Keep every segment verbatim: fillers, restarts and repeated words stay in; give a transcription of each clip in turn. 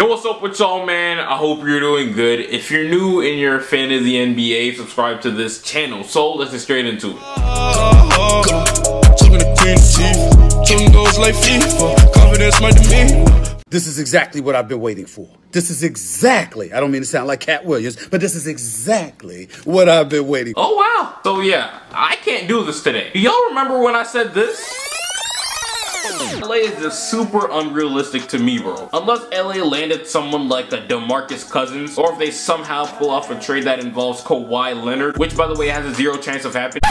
what's up with y'all, man? I hope you're doing good. If you're new and you're a fan of the N B A, subscribe to this channel. So let's get straight into it. This is exactly what I've been waiting for. This is exactly, I don't mean to sound like Cat Williams, but this is exactly what I've been waiting for. Oh wow. So yeah, I can't do this today. Do y'all remember when I said this? L A is just super unrealistic to me, bro. Unless L A landed someone like a DeMarcus Cousins, or if they somehow pull off a trade that involves Kawhi Leonard, which by the way has a zero chance of happening.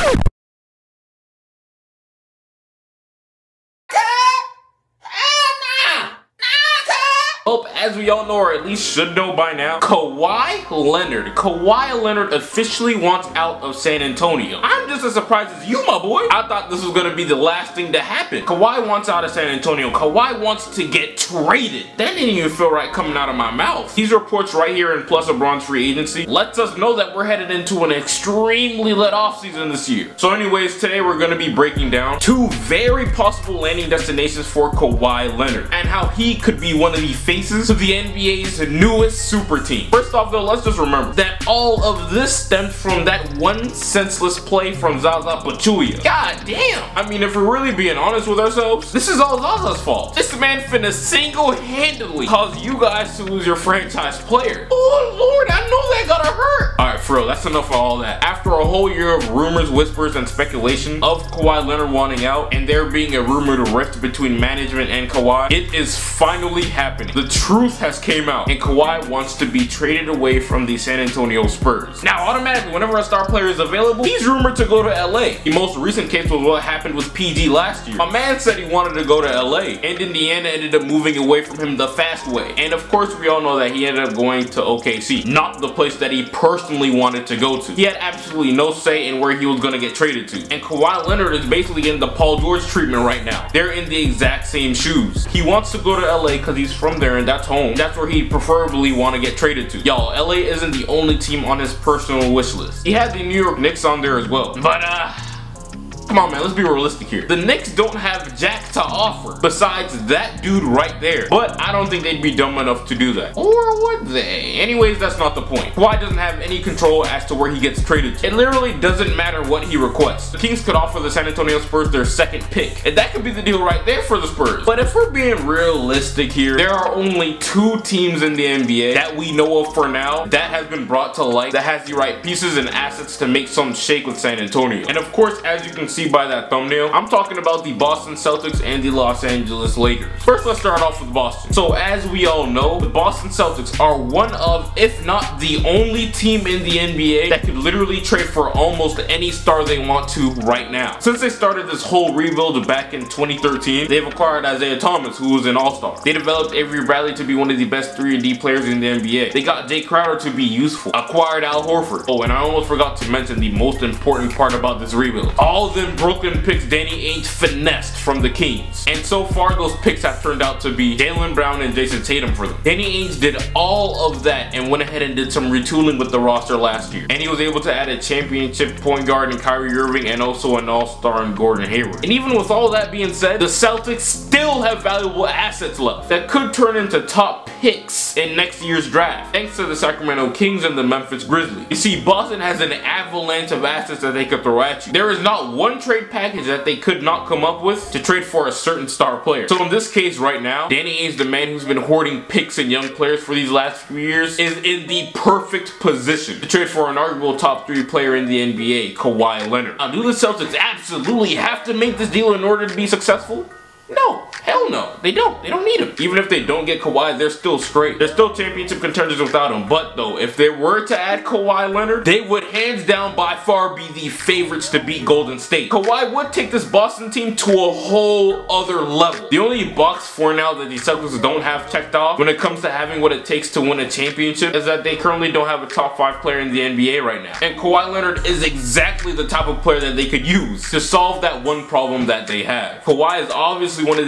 Well, as we all know, or at least should know by now, Kawhi Leonard. Kawhi Leonard officially wants out of San Antonio. I'm just as surprised as you, my boy. I thought this was gonna be the last thing to happen. Kawhi wants out of San Antonio. Kawhi wants to get traded. That didn't even feel right coming out of my mouth. These reports right here in Plus LeBron's free agency lets us know that we're headed into an extremely lit offseason this year. So anyways, today we're gonna be breaking down two very possible landing destinations for Kawhi Leonard and how he could be one of the faces to the N B A's newest super team. First off though, let's just remember that all of this stemmed from that one senseless play from Zaza Pachulia. God damn! I mean, if we're really being honest with ourselves, this is all Zaza's fault. This man finna single-handedly cause you guys to lose your franchise player. Oh lord, I know that gotta hurt! Alright, for real, that's enough of all that. After a whole year of rumors, whispers, and speculation of Kawhi Leonard wanting out, and there being a rumored rift between management and Kawhi, it is finally happening. The truth has came out, and Kawhi wants to be traded away from the San Antonio Spurs. Now, automatically, whenever a star player is available, he's rumored to go to L A. The most recent case was what happened with P G last year. A man said he wanted to go to L A, and Indiana ended up moving away from him the fast way. And of course, we all know that he ended up going to O K C, not the place that he personally wanted to go to. He had absolutely no say in where he was going to get traded to. And Kawhi Leonard is basically in the Paul George treatment right now. They're in the exact same shoes. He wants to go to L A because he's from there and that's home. That's where he preferably want to get traded to. Y'all, L A isn't the only team on his personal wish list. He had the New York Knicks on there as well. But uh come on, man, let's be realistic here. The Knicks don't have jack to offer besides that dude right there. But I don't think they'd be dumb enough to do that. Or would they? Anyways, that's not the point. Kawhi doesn't have any control as to where he gets traded to. It literally doesn't matter what he requests. The Kings could offer the San Antonio Spurs their second pick, and that could be the deal right there for the Spurs. But if we're being realistic here, there are only two teams in the N B A that we know of for now that has been brought to light that has the right pieces and assets to make some shake with San Antonio. And of course, as you can see by that thumbnail, I'm talking about the Boston Celtics and the Los Angeles Lakers. First, let's start off with Boston. So as we all know, the Boston Celtics are one of, if not the only team in the N B A that could literally trade for almost any star they want to right now. Since they started this whole rebuild back in twenty thirteen, they've acquired Isaiah Thomas, who was an all-star. They developed Avery Bradley to be one of the best three and D players in the N B A. They got Jay Crowder to be useful, acquired Al Horford. Oh, and I almost forgot to mention the most important part about this rebuild. All them Brooklyn picks Danny Ainge finessed from the Kings. And so far, those picks have turned out to be Jaylen Brown and Jason Tatum for them. Danny Ainge did all of that and went ahead and did some retooling with the roster last year. And he was able to add a championship point guard in Kyrie Irving and also an all-star in Gordon Hayward. And even with all that being said, the Celtics still have valuable assets left that could turn into top picks in next year's draft, thanks to the Sacramento Kings and the Memphis Grizzlies. You see, Boston has an avalanche of assets that they could throw at you. There is not one trade package that they could not come up with to trade for a certain star player. So in this case right now, Danny Ainge, the man who's been hoarding picks and young players for these last few years, is in the perfect position to trade for an arguable top three player in the N B A, Kawhi Leonard. Now, do the Celtics absolutely have to make this deal in order to be successful? No, hell no, they don't. They don't need him. Even if they don't get Kawhi, they're still straight. They're still championship contenders without him. But though, if they were to add Kawhi Leonard, they would hands down by far be the favorites to beat Golden State. Kawhi would take this Boston team to a whole other level. The only box for now that the Celtics don't have checked off when it comes to having what it takes to win a championship is that they currently don't have a top five player in the N B A right now. And Kawhi Leonard is exactly the type of player that they could use to solve that one problem that they have. Kawhi is obviously one of the most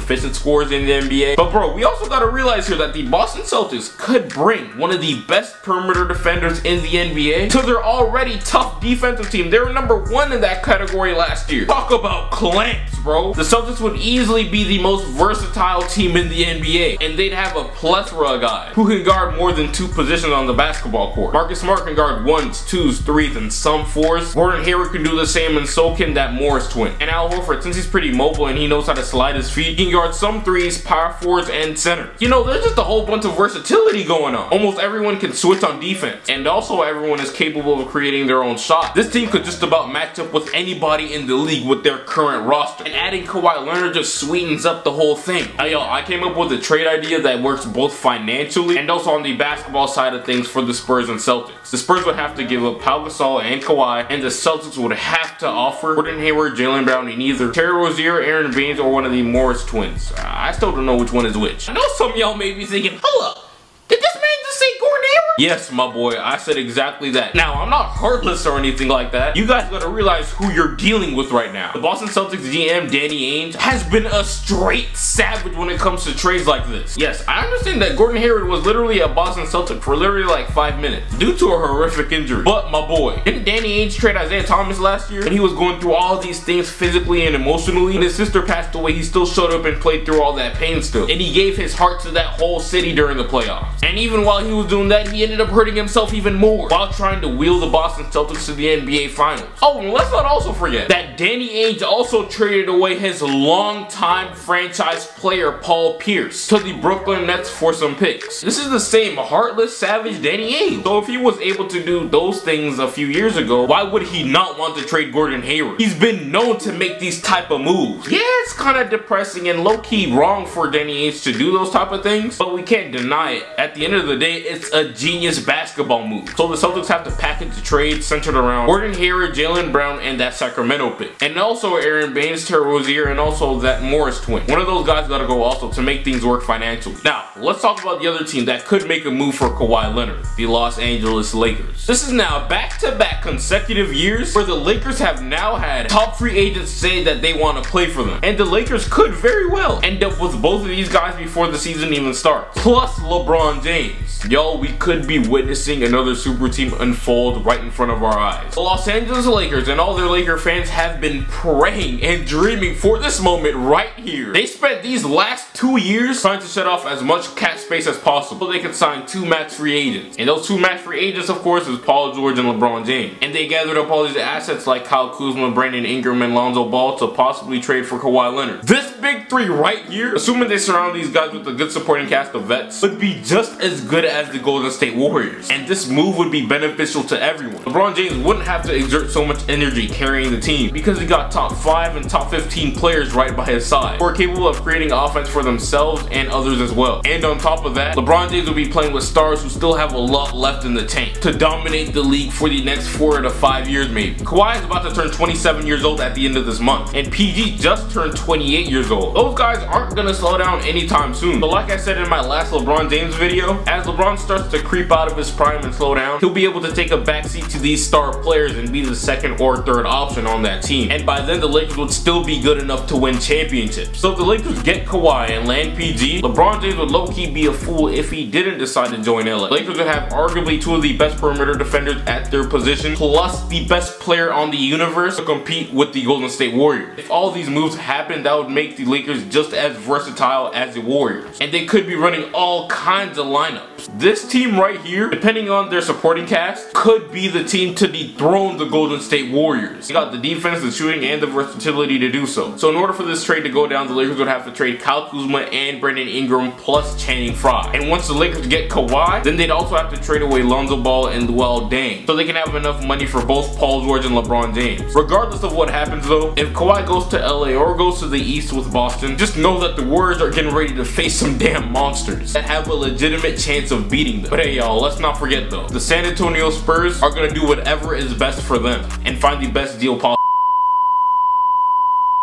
efficient scorers in the N B A. But bro, we also gotta realize here that the Boston Celtics could bring one of the best perimeter defenders in the N B A to their already tough defensive team. They were number one in that category last year. Talk about clamps, bro. The Celtics would easily be the most versatile team in the N B A, and they'd have a plethora of guys who can guard more than two positions on the basketball court. Marcus Smart can guard ones, twos, threes, and some fours. Gordon Hayward can do the same, and so can that Morris twin. And Al Horford, since he's pretty mobile and he knows how to slide his feet, he can guard some threes, power forwards, and center. You know, there's just a whole bunch of versatility going on. Almost everyone can switch on defense, and also everyone is capable of creating their own shot. This team could just about match up with anybody in the league with their current roster, and adding Kawhi Leonard just sweetens up the whole thing. Hey, yo, I came up with a trade idea that works both financially and also on the basketball side of things for the Spurs and Celtics. The Spurs would have to give up Pau Gasol and Kawhi, and the Celtics would have to offer Gordon Hayward, Jaylen Brown, and either Terry Rozier, Aaron Baines, or one of the Morris twins. Uh, I still don't know which one is which. I know some of y'all may be thinking, hold up, did this man just say Gordon Hayward? Yes, my boy, I said exactly that. Now, I'm not heartless or anything like that. You guys gotta realize who you're dealing with right now. The Boston Celtics G M, Danny Ainge, has been a straight savage when it comes to trades like this. Yes, I understand that Gordon Hayward was literally a Boston Celtic for literally like five minutes due to a horrific injury. But my boy, didn't Danny Ainge trade Isaiah Thomas last year? And he was going through all these things physically and emotionally. When his sister passed away, he still showed up and played through all that pain still. And he gave his heart to that whole city during the playoffs. And even while he was doing that, he ended up hurting himself even more while trying to wheel the Boston Celtics to the N B A Finals. Oh, and let's not also forget that Danny Ainge also traded away his longtime franchise player Paul Pierce to the Brooklyn Nets for some picks. This is the same heartless, savage Danny Ainge. So if he was able to do those things a few years ago, why would he not want to trade Gordon Hayward? He's been known to make these type of moves. Yeah, it's kind of depressing and low-key wrong for Danny Ainge to do those type of things, but we can't deny it. At the end of the day, it's a genius basketball move. So the Celtics have to package the trade centered around Gordon Hayward, Jaylen Brown, and that Sacramento pick. And also Aaron Baines, Terry Rozier, and also that Morris twin. One of those guys gotta go also to make things work financially. Now, let's talk about the other team that could make a move for Kawhi Leonard, the Los Angeles Lakers. This is now back-to-back consecutive years where the Lakers have now had top free agents say that they want to play for them. And the Lakers could very well end up with both of these guys before the season even starts. Plus LeBron James. Yo, we could be witnessing another super team unfold right in front of our eyes. The Los Angeles Lakers and all their Laker fans have been praying and dreaming for this moment right here. They spent these last two years trying to shut off as much cap space as possible so they could sign two max free agents. And those two max free agents, of course, is Paul George and LeBron James. And they gathered up all these assets like Kyle Kuzma, Brandon Ingram, and Lonzo Ball to possibly trade for Kawhi Leonard. This big three right here, assuming they surround these guys with a good supporting cast of vets, would be just as good as the Golden State Warriors. And this move would be beneficial to everyone. LeBron James wouldn't have to exert so much energy carrying the team because he got top five and top fifteen players right by his side who are capable of creating offense for themselves and others as well. And on top of that, LeBron James will be playing with stars who still have a lot left in the tank to dominate the league for the next four to five years maybe. Kawhi is about to turn twenty-seven years old at the end of this month, and P G just turned twenty-eight years old. Those guys aren't gonna slow down anytime soon. But like I said in my last LeBron James video, as LeBron starts to creep out of his prime and slow down, he'll be able to take a backseat to these star players and be the second or third option on that team. And by then the Lakers would still be good enough to win championships. So if the Lakers get Kawhi and land P G, LeBron James would low-key be a fool if he didn't decide to join L A. The Lakers would have arguably two of the best perimeter defenders at their position, plus the best player on the universe to compete with the Golden State Warriors. If all these moves happen, that would make the Lakers just as versatile as the Warriors. And they could be running all kinds of lineups. This team right here, depending on their supporting cast, could be the team to dethrone the Golden State Warriors. They got the defense, the shooting, and the versatility to do so. So in order for this trade to go down, the Lakers would have to trade Kyle Kuzma and Brandon Ingram plus Channing Frye. And once the Lakers get Kawhi, then they'd also have to trade away Lonzo Ball and Luol Deng so they can have enough money for both Paul George and LeBron James. Regardless of what happens though, if Kawhi goes to L A or goes to the East with Boston, just know that the Warriors are getting ready to face some damn monsters that have a legitimate chance of beating them. But hey y'all, let's not forget though, the San Antonio Spurs are gonna do whatever is best for them and find the best deal possible.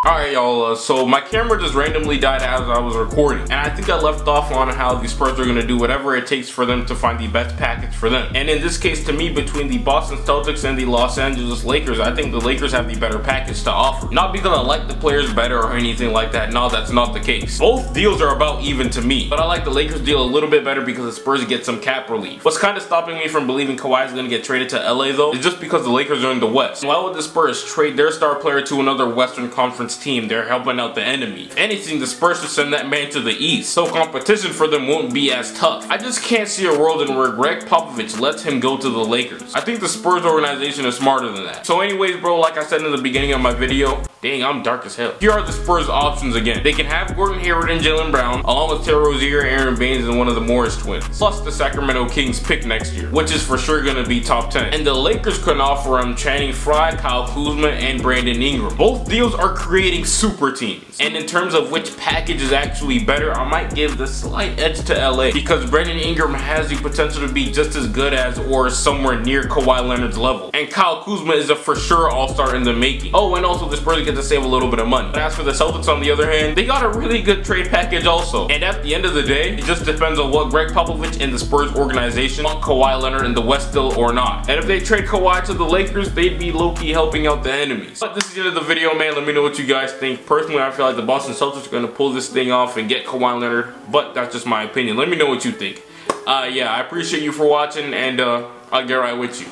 Alright y'all, uh, so my camera just randomly died as I was recording, and I think I left off on how the Spurs are going to do whatever it takes for them to find the best package for them. And in this case, to me, between the Boston Celtics and the Los Angeles Lakers, I think the Lakers have the better package to offer. Not because I like the players better or anything like that, no, that's not the case. Both deals are about even to me, but I like the Lakers deal a little bit better because the Spurs get some cap relief. What's kind of stopping me from believing Kawhi is going to get traded to L A though, is just because the Lakers are in the West. Why would the Spurs trade their star player to another Western Conference team? They're helping out the enemy. If anything, the Spurs should send that man to the East, so competition for them won't be as tough. I just can't see a world in where Greg Popovich lets him go to the Lakers. I think the Spurs organization is smarter than that. So anyways, bro, like I said in the beginning of my video, dang, I'm dark as hell. Here are the Spurs options again. They can have Gordon Hayward and Jaylen Brown, along with Terry Rozier, Aaron Baines, and one of the Morris twins, plus the Sacramento Kings pick next year, which is for sure gonna be top ten. And the Lakers can offer him Channing Frye, Kyle Kuzma, and Brandon Ingram. Both deals are creating super teams. And in terms of which package is actually better, I might give the slight edge to L A because Brandon Ingram has the potential to be just as good as or somewhere near Kawhi Leonard's level. And Kyle Kuzma is a for sure all-star in the making. Oh, and also the Spurs get to save a little bit of money. But as for the Celtics, on the other hand, they got a really good trade package also. And at the end of the day, it just depends on what Greg Popovich and the Spurs organization want Kawhi Leonard in the West still or not. And if they trade Kawhi to the Lakers, they'd be low-key helping out the enemies. But this is the end of the video, man. Let me know what you guys think. Personally, I feel like the Boston Celtics are going to pull this thing off and get Kawhi Leonard, but that's just my opinion. Let me know what you think. Uh, yeah, I appreciate you for watching, and uh, I'll get right with you.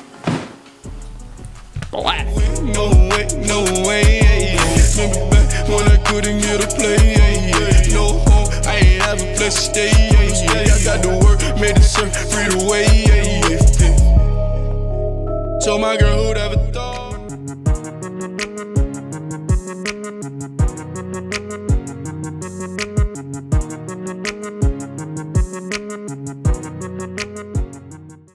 Black. No way, no way, remember back when I couldn't get a play, no home, I ain't have a place to stay, I got to work, made the surf, free the way, told my girl who'd ever thought.